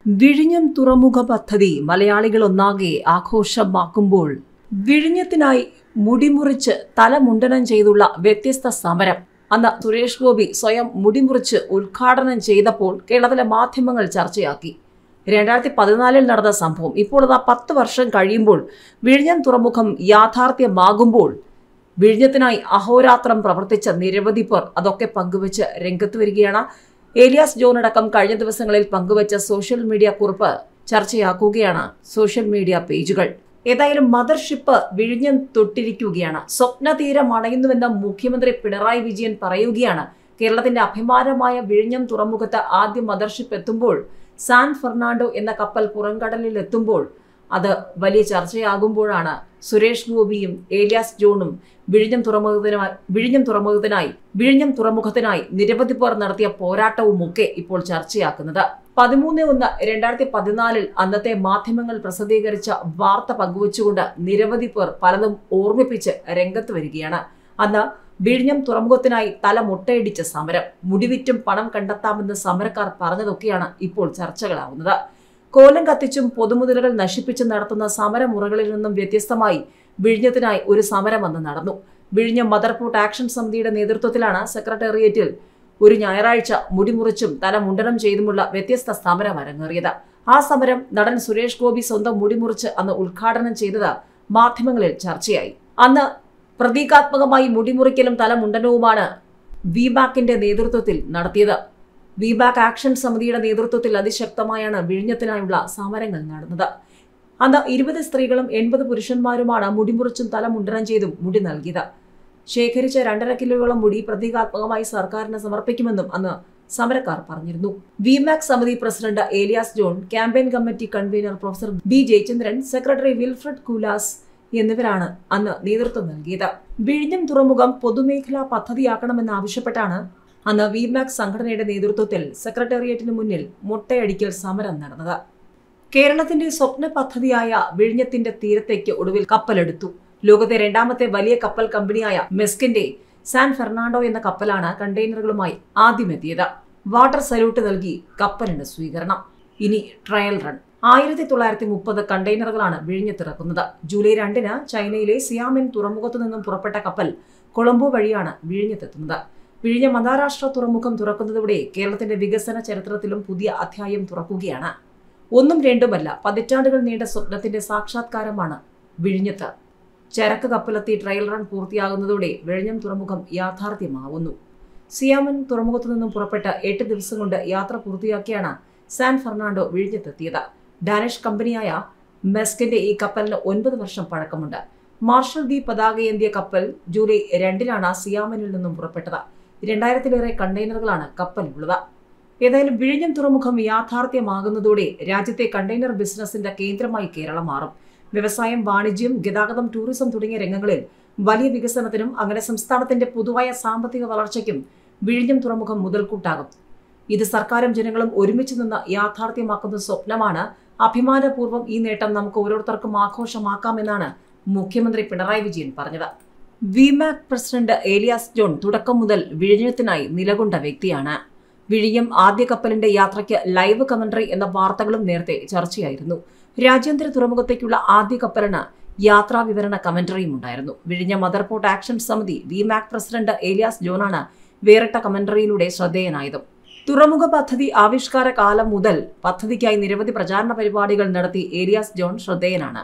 വിഴിഞ്ഞം തുറമുഖ പദ്ധതി മലയാളികൾ ഒന്നാകെ ആഘോഷമാക്കുമ്പോൾ വിഴിഞ്ഞത്തിനായി മുടിമുറിച്ച് തലമുണ്ടനം ചെയ്തുള്ള വ്യത്യസ്ത സമരം അന്ന് സുരേഷ് ഗോപി സ്വയം മുടിമുറിച്ച് ഉദ്ഘാടനം ചെയ്തപ്പോൾ കേരളത്തിലെ മാധ്യമങ്ങൾ ചർച്ചയാക്കി. 2014 നടന്ന സംഭവം ഇപ്പോൾ 10 വർഷം കഴിയുമ്പോൾ വിഴിഞ്ഞം തുറമുഖം യാഥാർത്ഥ്യമാകുമ്പോൾ വിഴിഞ്ഞത്തിനായി അഹോരാത്രം പ്രവർത്തിച്ച നിരവധി പേർ അതൊക്കെ പങ്കുവച്ച് രംഗത്ത് വരികയാണ്. ഏലിയാസ് ജോൺ അടക്കം കഴിഞ്ഞ ദിവസങ്ങളിൽ പങ്കുവച്ച സോഷ്യൽ മീഡിയ കുറിപ്പ് ചർച്ചയാക്കുകയാണ് സോഷ്യൽ മീഡിയ പേജുകൾ. ഏതായാലും മദർഷിപ്പ് വിഴിഞ്ഞം തൊട്ടിരിക്കുകയാണ്. സ്വപ്നതീരം അണയുന്നുവെന്ന് മുഖ്യമന്ത്രി പിണറായി വിജയൻ പറയുകയാണ്. കേരളത്തിന്റെ അഭിമാനമായ വിഴിഞ്ഞം തുറമുഖത്ത് ആദ്യ മദർഷിപ്പ് എത്തുമ്പോൾ, സാൻ ഫെർണാണ്ടോ എന്ന കപ്പൽ പുറംകടലിൽ എത്തുമ്പോൾ അത് വലിയ ചർച്ചയാകുമ്പോഴാണ് സുരേഷ് ഗോപിയും ഏലിയാസ് ജോണും വിഴിഞ്ഞം തുറമുഖത്തിനായി നിരവധി പേർ നടത്തിയ പോരാട്ടവുമൊക്കെ ഇപ്പോൾ ചർച്ചയാക്കുന്നത്. 13/1/2014 അന്നത്തെ മാധ്യമങ്ങൾ പ്രസിദ്ധീകരിച്ച വാർത്ത പങ്കുവച്ചുകൊണ്ട് നിരവധി പേർ പലതും ഓർമ്മിപ്പിച്ച് രംഗത്ത് വരികയാണ്. അന്ന് വിഴിഞ്ഞം തുറമുഖത്തിനായി തല മുട്ടയടിച്ച സമരം, മുടിവിറ്റും പണം കണ്ടെത്താമെന്ന് സമരക്കാർ പറഞ്ഞതൊക്കെയാണ് ഇപ്പോൾ ചർച്ചകളാവുന്നത്. കോലം കത്തിച്ചും പൊതുമുതലുകൾ നശിപ്പിച്ചും നടത്തുന്ന സമരമുറകളിൽ നിന്നും വ്യത്യസ്തമായി വിഴിഞ്ഞത്തിനായി ഒരു സമരം അന്ന് നടന്നു. വിഴിഞ്ഞം മദർപോർട്ട് ആക്ഷൻ സമിതിയുടെ നേതൃത്വത്തിലാണ് സെക്രട്ടേറിയറ്റിൽ ഒരു ഞായറാഴ്ച മുടിമുറിച്ചും തല മുണ്ടനം ചെയ്തുമുള്ള വ്യത്യസ്ത സമരം അരങ്ങേറിയത്. ആ സമരം നടൻ സുരേഷ് ഗോപി സ്വന്തം മുടിമുറിച്ച് അന്ന് ഉദ്ഘാടനം ചെയ്തത് മാധ്യമങ്ങളിൽ ചർച്ചയായി. അന്ന് പ്രതീകാത്മകമായി മുടിമുറിക്കലും തലമുണ്ടനവുമാണ് വിബാക്കിന്റെ നേതൃത്വത്തിൽ നടത്തിയത്. വിബാക്ക് ആക്ഷൻ സമിതിയുടെ നേതൃത്വത്തിൽ അതിശക്തമായാണ് വിഴിഞ്ഞത്തിനായുള്ള സമരങ്ങൾ നടന്നത്. അന്ന് 20 സ്ത്രീകളും 80 പുരുഷന്മാരുമാണ് മുടിമുറിച്ചും തലമുണ്ടനം ചെയ്തും മുടി നൽകിയത്. ശേഖരിച്ച 2.5 കിലോയോളം മുടി പ്രതീകാത്മകമായി സർക്കാരിന് സമർപ്പിക്കുമെന്നും അന്ന് സമരക്കാർ പറഞ്ഞിരുന്നു. വിമാക് സമിതി president Elias John, campaign committee convener professor B Jayachandran, secretary Wilfred Kulas എന്നിവരാണ് അന്ന് നേതൃത്വം നൽകിയത്. വിഴിഞ്ഞം തുറമുഖം പൊതുമേഖലാ പദ്ധതിയാക്കണമെന്നാവശ്യപ്പെട്ടാണ് അന്ന് വിമാക് സംഘടനയുടെ നേതൃത്വത്തിൽ സെക്രട്ടേറിയറ്റിന് മുന്നിൽ മുട്ടയടിക്കൽ സമരം നടന്നത്. കേരളത്തിന്റെ സ്വപ്ന പദ്ധതിയായ വിഴിഞ്ഞത്തിന്റെ തീരത്തേക്ക് ഒടുവിൽ കപ്പലെടുത്തു. ലോകത്തെ 2ാമത്തെ വലിയ കപ്പൽ കമ്പനിയായ മെസ്കിന്റെ സാൻ ഫെർണാണ്ടോ എന്ന കപ്പലാണ് കണ്ടെയ്നറുകളുമായി ആദ്യം എത്തിയത്. വാട്ടർ സല്യൂട്ട് നൽകി കപ്പലിന് സ്വീകരണം. ഇനി ട്രയൽ റൺ. 1930 കണ്ടെയ്നറുകളാണ് വിഴിഞ്ഞത്തിറക്കുന്നത്. ജൂലൈ 2-ന് ചൈനയിലെ സിയാമിൻ തുറമുഖത്തു നിന്നും പുറപ്പെട്ട കപ്പൽ കൊളംബോ വഴിയാണ് വിഴിഞ്ഞത്തെത്തുന്നത്. വിഴിഞ്ഞം അന്താരാഷ്ട്ര തുറമുഖം തുറക്കുന്നതോടെ കേരളത്തിന്റെ വികസന ചരിത്രത്തിലും പുതിയ അധ്യായം തുറക്കുകയാണ്. 1ഉം 2ഉമല്ല, പതിറ്റാണ്ടുകൾ നീണ്ട സ്വപ്നത്തിന്റെ സാക്ഷാത്കാരമാണ് വിഴിഞ്ഞത്ത്. ചരക്ക് കപ്പലെത്തി ട്രയൽ റൺ പൂർത്തിയാകുന്നതോടെ വിഴിഞ്ഞം തുറമുഖം യാഥാർത്ഥ്യമാവുന്നു. സിയാമിൻ തുറമുഖത്തു നിന്നും പുറപ്പെട്ട 8 ദിവസം കൊണ്ട് യാത്ര പൂർത്തിയാക്കിയാണ് സാൻ ഫെർണാണ്ടോ വിഴിഞ്ഞത്തെത്തിയത്. ഡാനിഷ് കമ്പനിയായ മെസ്കിന്റെ ഈ കപ്പലിന് 9 വർഷം പഴക്കമുണ്ട്. മാർഷൽ ദ്വീപ് പതാകയേന്തിയ കപ്പൽ ജൂലൈ 2-നാണ് സിയാമിനിൽ നിന്നും പുറപ്പെട്ടത്. 2000-ലേറെ കണ്ടെയ്നറുകളാണ് കപ്പലിലുള്ളത്. ഏതായാലും വിഴിഞ്ഞം തുറമുഖം യാഥാർത്ഥ്യമാകുന്നതോടെ രാജ്യത്തെ കണ്ടെയ്നർ ബിസിനസിന്റെ കേന്ദ്രമായി കേരളം മാറും. വ്യവസായം, വാണിജ്യം, ഗതാഗതം, ടൂറിസം തുടങ്ങിയ രംഗങ്ങളിൽ വലിയ വികസനത്തിനും അങ്ങനെ സംസ്ഥാനത്തിന്റെ പൊതുവായ സാമ്പത്തിക വളർച്ചയ്ക്കും വിഴിഞ്ഞം തുറമുഖം മുതൽക്കൂട്ടാകും. ഇത് സർക്കാരും ജനങ്ങളും ഒരുമിച്ച് നിന്ന് യാഥാർത്ഥ്യമാക്കുന്ന സ്വപ്നമാണ്. അഭിമാനപൂർവ്വം ഈ നേട്ടം നമുക്ക് ഓരോരുത്തർക്കും ആഘോഷമാക്കാമെന്നാണ് മുഖ്യമന്ത്രി പിണറായി വിജയൻ പറഞ്ഞത്. വിമാക് പ്രസിഡന്റ് ഏലിയാസ് ജോൺ തുടക്കം മുതൽ വിഴിഞ്ഞത്തിനായി നിലകൊണ്ട വ്യക്തിയാണ്. വിഴിഞ്ഞം ആദ്യ കപ്പലിന്റെ യാത്രയ്ക്ക് ലൈവ് കമന്ററി എന്ന വാർത്തകളും നേരത്തെ ചർച്ചയായിരുന്നു. രാജ്യാന്തര തുറമുഖത്തേക്കുള്ള ആദ്യ കപ്പലിന് യാത്രാ വിവരണ കമന്ററിയും ഉണ്ടായിരുന്നു. വിഴിഞ്ഞം മദർപോർട്ട് ആക്ഷൻ സമിതി വിമാക് പ്രസിഡന്റ് ഏലിയാസ് ജോണാണ് വേറിട്ട കമന്ററിയിലൂടെ ശ്രദ്ധേയനായതും. തുറമുഖ പദ്ധതി ആവിഷ്കാര കാലം മുതൽ പദ്ധതിക്കായി നിരവധി പ്രചാരണ പരിപാടികൾ നടത്തി ഏലിയാസ് ജോൺ ശ്രദ്ധേയനാണ്.